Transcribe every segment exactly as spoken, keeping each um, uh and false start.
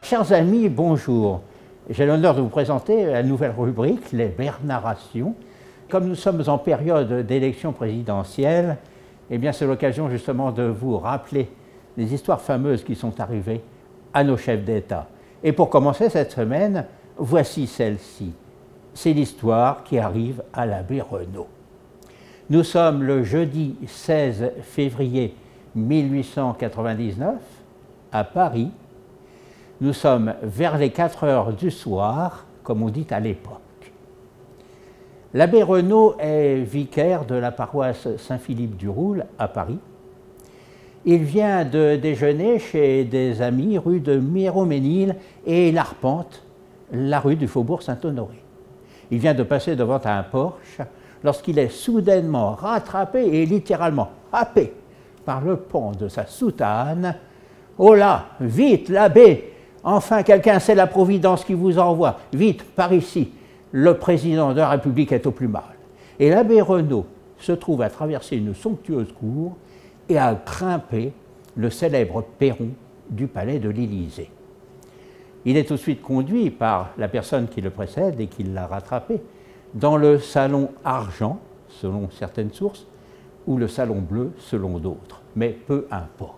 Chers amis, bonjour. J'ai l'honneur de vous présenter la nouvelle rubrique, les Bernarrations. Comme nous sommes en période d'élection présidentielle, eh bien c'est l'occasion justement de vous rappeler les histoires fameuses qui sont arrivées à nos chefs d'État. Et pour commencer cette semaine, voici celle-ci. C'est l'histoire qui arrive à l'abbé Renaud. Nous sommes le jeudi seize février mille huit cent quatre-vingt-dix-neuf à Paris. Nous sommes vers les quatre heures du soir, comme on dit à l'époque. L'abbé Renaud est vicaire de la paroisse Saint-Philippe-du-Roule à Paris. Il vient de déjeuner chez des amis rue de Miroménil et il arpente la rue du Faubourg Saint-Honoré. Il vient de passer devant un porche lorsqu'il est soudainement rattrapé et littéralement happé par le pan de sa soutane. « Oh là, vite, l'abbé! Enfin, quelqu'un sait la providence qui vous envoie. Vite, par ici, le président de la République est au plus mal. » Et l'abbé Renaud se trouve à traverser une somptueuse cour et à grimper le célèbre perron du palais de l'Élysée. Il est tout de suite conduit par la personne qui le précède et qui l'a rattrapé dans le salon argent, selon certaines sources, ou le salon bleu, selon d'autres, mais peu importe.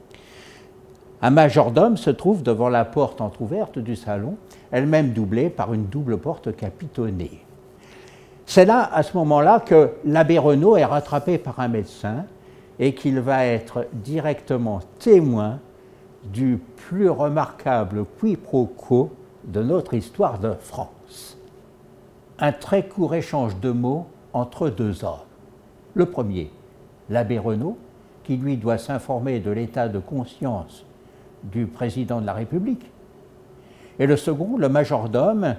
Un majordome se trouve devant la porte entr'ouverte du salon, elle-même doublée par une double porte capitonnée. C'est là, à ce moment-là, que l'abbé Renaud est rattrapé par un médecin et qu'il va être directement témoin du plus remarquable quiproquo de notre histoire de France. Un très court échange de mots entre deux hommes. Le premier, l'abbé Renaud, qui lui doit s'informer de l'état de conscience du président de la République, et le second, le majordome,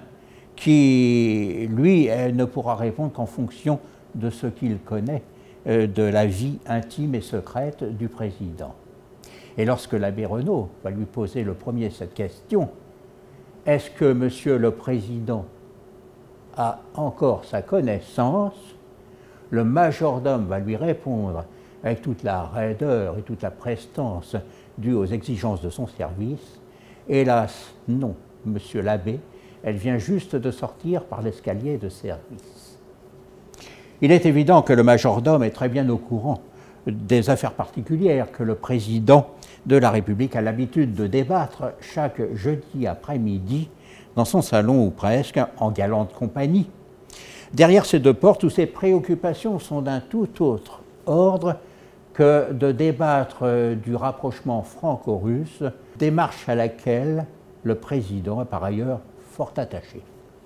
qui, lui, ne pourra répondre qu'en fonction de ce qu'il connaît euh, de la vie intime et secrète du président. Et lorsque l'abbé Renaud va lui poser le premier cette question, est-ce que monsieur le président a encore sa connaissance, le majordome va lui répondre avec toute la raideur et toute la prestance due aux exigences de son service. Hélas, non, monsieur l'abbé, elle vient juste de sortir par l'escalier de service. Il est évident que le majordome est très bien au courant des affaires particulières que le président de la République a l'habitude de débattre chaque jeudi après-midi dans son salon ou presque, en galante compagnie. Derrière ces deux portes où ses préoccupations sont d'un tout autre ordre que de débattre du rapprochement franco-russe, démarche à laquelle le président est par ailleurs fort attaché.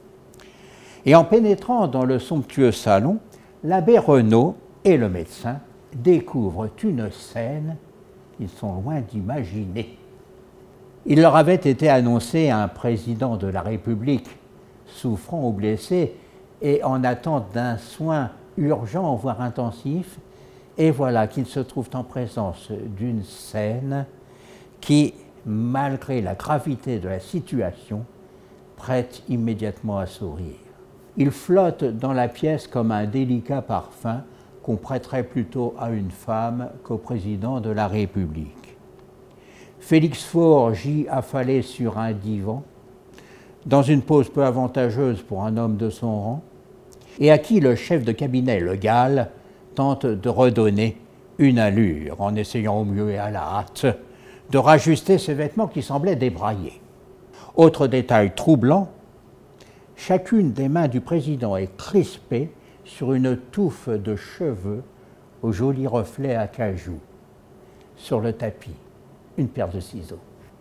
Et en pénétrant dans le somptueux salon, l'abbé Renaud et le médecin découvrent une scène qu'ils sont loin d'imaginer. Il leur avait été annoncé un président de la République souffrant ou blessé et en attente d'un soin urgent, voire intensif, et voilà qu'ils se trouvent en présence d'une scène qui, malgré la gravité de la situation, prête immédiatement à sourire. Il flotte dans la pièce comme un délicat parfum qu'on prêterait plutôt à une femme qu'au président de la République. Félix Faure gît affalé sur un divan, dans une pose peu avantageuse pour un homme de son rang, et à qui le chef de cabinet, Le Gall, tente de redonner une allure, en essayant au mieux et à la hâte de rajuster ses vêtements qui semblaient débraillés. Autre détail troublant, chacune des mains du président est crispée sur une touffe de cheveux aux jolis reflets acajou. Sur le tapis, une paire de ciseaux.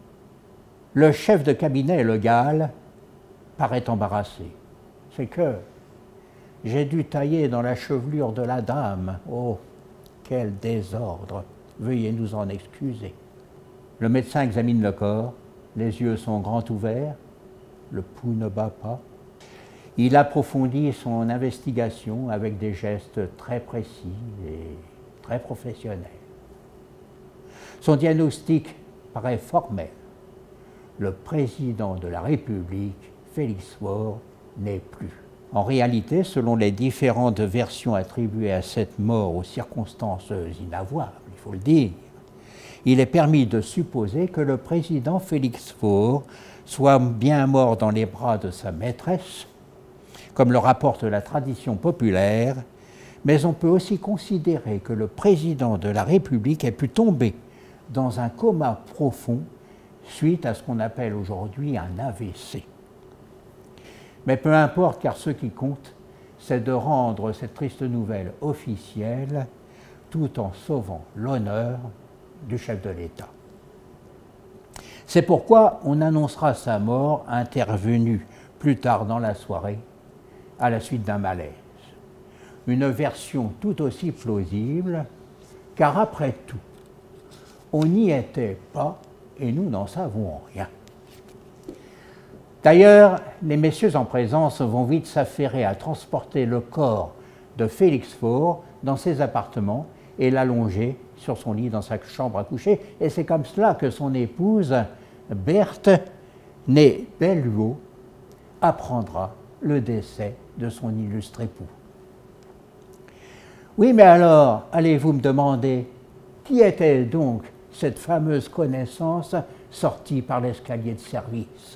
Le chef de cabinet, Le Gall, paraît embarrassé. C'est que j'ai dû tailler dans la chevelure de la dame. Oh, quel désordre! Veuillez nous en excuser. Le médecin examine le corps, les yeux sont grands ouverts, le pouls ne bat pas. Il approfondit son investigation avec des gestes très précis et très professionnels. Son diagnostic paraît formel. Le président de la République, Félix Faure, n'est plus. En réalité, selon les différentes versions attribuées à cette mort aux circonstances inavouables, il faut le dire, il est permis de supposer que le président Félix Faure soit bien mort dans les bras de sa maîtresse, comme le rapporte la tradition populaire, mais on peut aussi considérer que le président de la République ait pu tomber dans un coma profond suite à ce qu'on appelle aujourd'hui un A V C. Mais peu importe, car ce qui compte, c'est de rendre cette triste nouvelle officielle tout en sauvant l'honneur du chef de l'État. C'est pourquoi on annoncera sa mort intervenue plus tard dans la soirée, à la suite d'un malaise. Une version tout aussi plausible, car après tout, on n'y était pas et nous n'en savons rien. D'ailleurs, les messieurs en présence vont vite s'affairer à transporter le corps de Félix Faure dans ses appartements et l'allonger sur son lit dans sa chambre à coucher. Et c'est comme cela que son épouse, Berthe, née Belluot, apprendra le décès de son illustre époux. Oui, mais alors, allez-vous me demander, qui était donc cette fameuse connaissance sortie par l'escalier de service?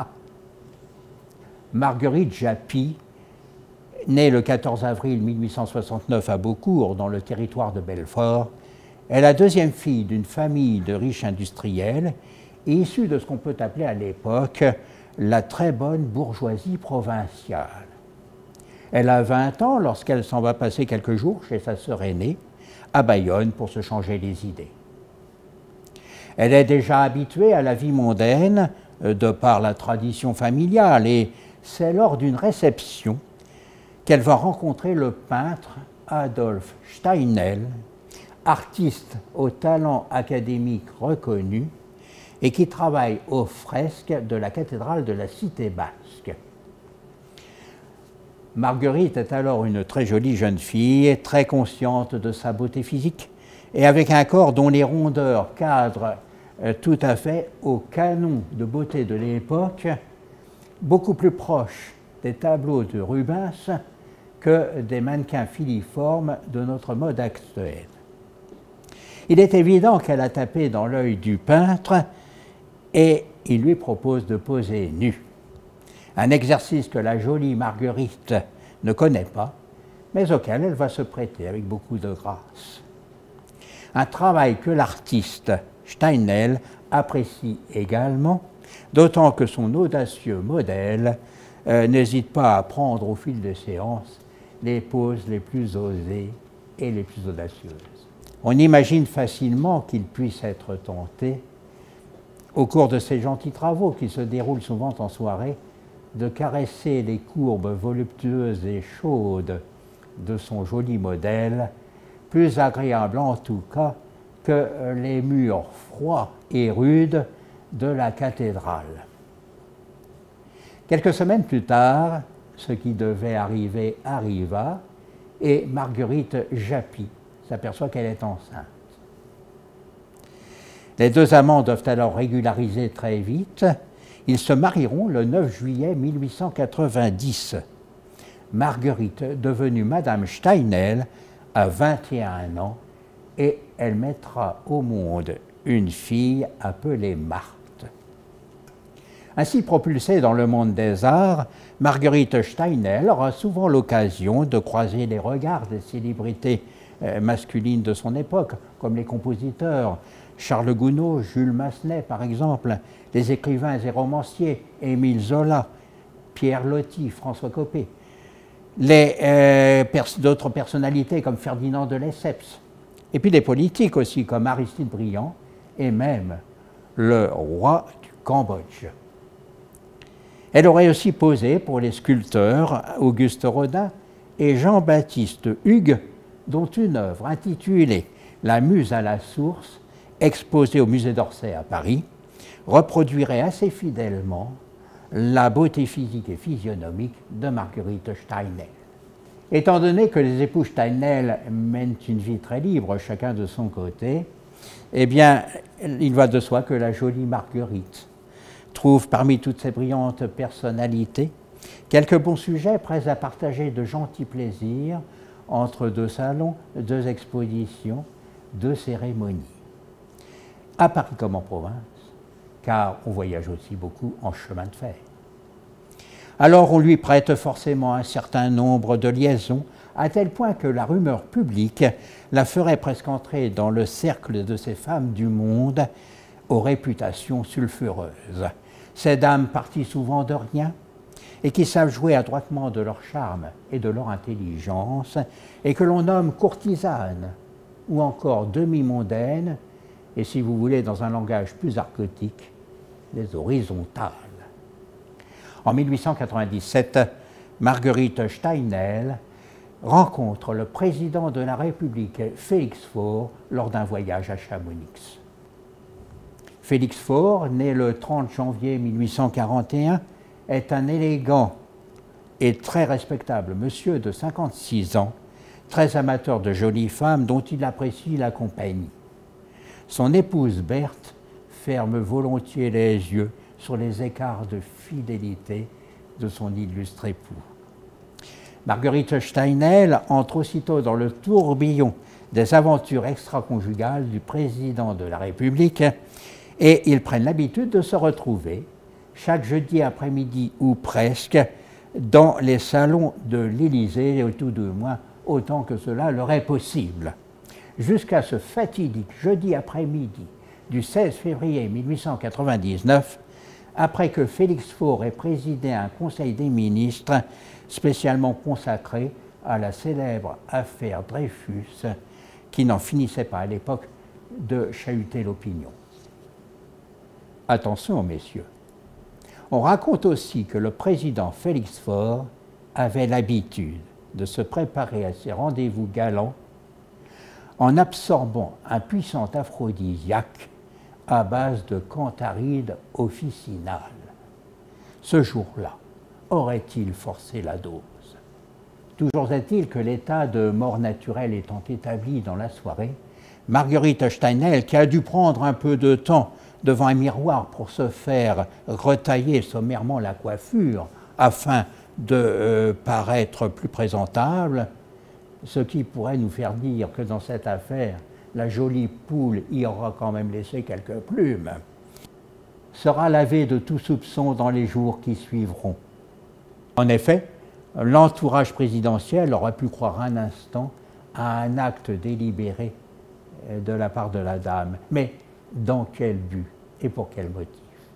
Marguerite Japy, née le quatorze avril mille huit cent soixante-neuf à Beaucourt, dans le territoire de Belfort, est la deuxième fille d'une famille de riches industriels et issue de ce qu'on peut appeler à l'époque la très bonne bourgeoisie provinciale. Elle a vingt ans lorsqu'elle s'en va passer quelques jours chez sa sœur aînée, à Bayonne, pour se changer les idées. Elle est déjà habituée à la vie mondaine, de par la tradition familiale, et c'est lors d'une réception qu'elle va rencontrer le peintre Adolphe Steinel, artiste au talent académique reconnu et qui travaille aux fresques de la cathédrale de la Cité basque. Marguerite est alors une très jolie jeune fille, très consciente de sa beauté physique et avec un corps dont les rondeurs cadrent tout à fait au canon de beauté de l'époque, beaucoup plus proche des tableaux de Rubens que des mannequins filiformes de notre mode actuel. Il est évident qu'elle a tapé dans l'œil du peintre et il lui propose de poser nue. Un exercice que la jolie Marguerite ne connaît pas, mais auquel elle va se prêter avec beaucoup de grâce. Un travail que l'artiste Steinel apprécie également, d'autant que son audacieux modèle euh, n'hésite pas à prendre au fil des séances les poses les plus osées et les plus audacieuses. On imagine facilement qu'il puisse être tenté, au cours de ces gentils travaux qui se déroulent souvent en soirée, de caresser les courbes voluptueuses et chaudes de son joli modèle, plus agréable en tout cas que les murs froids et rudes de la cathédrale. Quelques semaines plus tard, ce qui devait arriver arriva, et Marguerite Japy s'aperçoit qu'elle est enceinte. Les deux amants doivent alors régulariser très vite. Ils se marieront le neuf juillet mille huit cent quatre-vingt-dix. Marguerite, devenue Madame Steinel, a vingt et un ans et elle mettra au monde une fille appelée Marthe. Ainsi propulsée dans le monde des arts, Marguerite Steinel aura souvent l'occasion de croiser les regards des célébrités masculines de son époque, comme les compositeurs Charles Gounod, Jules Massenet par exemple, les écrivains et romanciers Émile Zola, Pierre Loti, François Coppée, euh, pers d'autres personnalités comme Ferdinand de Lesseps, et puis des politiques aussi comme Aristide Briand et même le roi du Cambodge. Elle aurait aussi posé pour les sculpteurs Auguste Rodin et Jean-Baptiste Hugues, dont une œuvre intitulée « La Muse à la source », exposée au musée d'Orsay à Paris, reproduirait assez fidèlement la beauté physique et physionomique de Marguerite Steinel. Étant donné que les époux Steinel mènent une vie très libre, chacun de son côté, eh bien, il va de soi que la jolie Marguerite trouve parmi toutes ces brillantes personnalités quelques bons sujets prêts à partager de gentils plaisirs entre deux salons, deux expositions, deux cérémonies. à Paris comme en province, car on voyage aussi beaucoup en chemin de fer. Alors on lui prête forcément un certain nombre de liaisons, à tel point que la rumeur publique la ferait presque entrer dans le cercle de ces femmes du monde aux réputations sulfureuses. Ces dames parties souvent de rien, et qui savent jouer adroitement de leur charme et de leur intelligence, et que l'on nomme courtisanes, ou encore demi-mondaines, et si vous voulez, dans un langage plus argotique, les horizontales. En mille huit cent quatre-vingt-dix-sept, Marguerite Steinel rencontre le président de la République, Félix Faure, lors d'un voyage à Chamonix. Félix Faure, né le trente janvier mille huit cent quarante et un, est un élégant et très respectable monsieur de cinquante-six ans, très amateur de jolies femmes dont il apprécie la compagnie. Son épouse Berthe ferme volontiers les yeux sur les écarts de fidélité de son illustre époux. Marguerite Steinel entre aussitôt dans le tourbillon des aventures extra-conjugales du président de la République et ils prennent l'habitude de se retrouver chaque jeudi après-midi ou presque dans les salons de l'Élysée, ou tout de moins autant que cela leur est possible. Jusqu'à ce fatidique jeudi après-midi du seize février mille huit cent quatre-vingt-dix-neuf, après que Félix Faure ait présidé un conseil des ministres spécialement consacré à la célèbre affaire Dreyfus, qui n'en finissait pas à l'époque de chahuter l'opinion. Attention, messieurs. On raconte aussi que le président Félix Faure avait l'habitude de se préparer à ses rendez-vous galants en absorbant un puissant aphrodisiaque à base de cantharide officinale. Ce jour-là, aurait-il forcé la dose? Toujours est-il que l'état de mort naturelle étant établi dans la soirée, Marguerite Steinel, qui a dû prendre un peu de temps devant un miroir pour se faire retailler sommairement la coiffure afin de euh, paraître plus présentable, ce qui pourrait nous faire dire que dans cette affaire, la jolie poule y aura quand même laissé quelques plumes, sera lavée de tout soupçon dans les jours qui suivront. En effet, l'entourage présidentiel aurait pu croire un instant à un acte délibéré de la part de la dame, mais dans quel but et pour quel motif?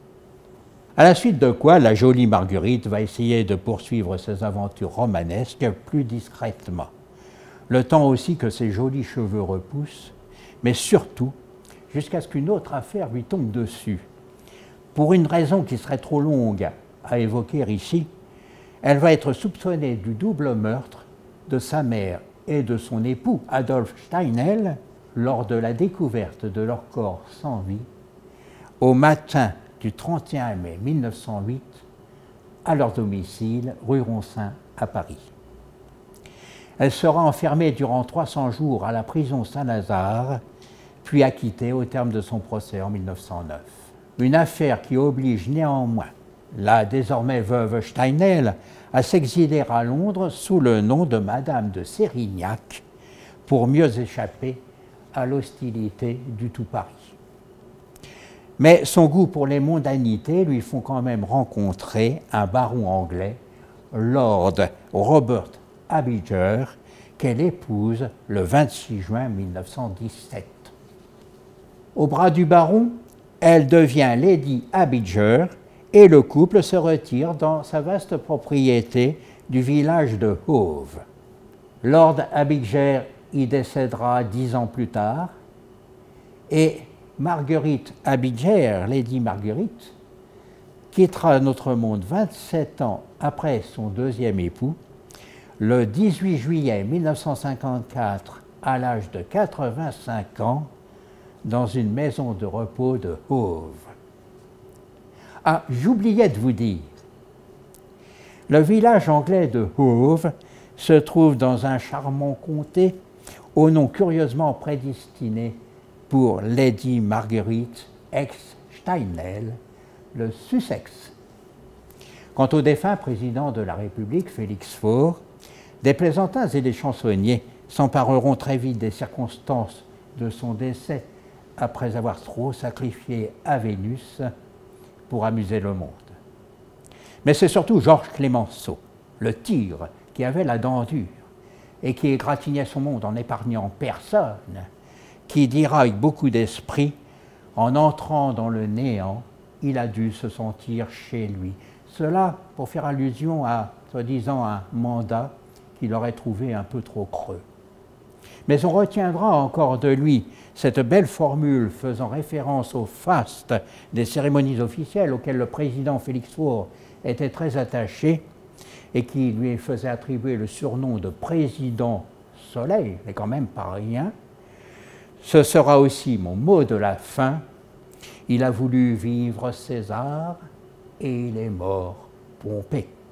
À la suite de quoi, la jolie Marguerite va essayer de poursuivre ses aventures romanesques plus discrètement. Le temps aussi que ses jolis cheveux repoussent, mais surtout jusqu'à ce qu'une autre affaire lui tombe dessus. Pour une raison qui serait trop longue à évoquer ici, elle va être soupçonnée du double meurtre de sa mère et de son époux, Adolphe Steinel, lors de la découverte de leur corps sans vie, au matin du trente et un mai mille neuf cent huit, à leur domicile, rue Ronsin, à Paris. Elle sera enfermée durant trois cents jours à la prison Saint-Lazare, puis acquittée au terme de son procès en mille neuf cent neuf. Une affaire qui oblige néanmoins la désormais veuve Steinel à s'exiler à Londres sous le nom de Madame de Sérignac pour mieux échapper à l'hostilité du tout Paris. Mais son goût pour les mondanités lui font quand même rencontrer un baron anglais, Lord Robert Abinger, qu'elle épouse le vingt-six juin mille neuf cent dix-sept. Au bras du baron, elle devient Lady Abinger et le couple se retire dans sa vaste propriété du village de Hove. Lord Abinger y décédera dix ans plus tard et Marguerite Abinger, Lady Marguerite, quittera notre monde vingt-sept ans après son deuxième époux, le dix-huit juillet mille neuf cent cinquante-quatre, à l'âge de quatre-vingt-cinq ans, dans une maison de repos de Hove. Ah, j'oubliais de vous dire, le village anglais de Hove se trouve dans un charmant comté au nom curieusement prédestiné pour Lady Marguerite ex-Steinel, le Sussex. Quant au défunt président de la République, Félix Faure, des plaisantins et des chansonniers s'empareront très vite des circonstances de son décès après avoir trop sacrifié à Vénus pour amuser le monde. Mais c'est surtout Georges Clemenceau, le tigre, qui avait la dent dure et qui égratignait son monde en épargnant personne, qui dira avec beaucoup d'esprit, en entrant dans le néant, il a dû se sentir chez lui. Cela pour faire allusion à, soi-disant, un mandat qu'il aurait trouvé un peu trop creux. Mais on retiendra encore de lui cette belle formule faisant référence au faste des cérémonies officielles auxquelles le président Félix Faure était très attaché et qui lui faisait attribuer le surnom de président Soleil, mais quand même pas rien. Ce sera aussi mon mot de la fin. Il a voulu vivre César et il est mort Pompée.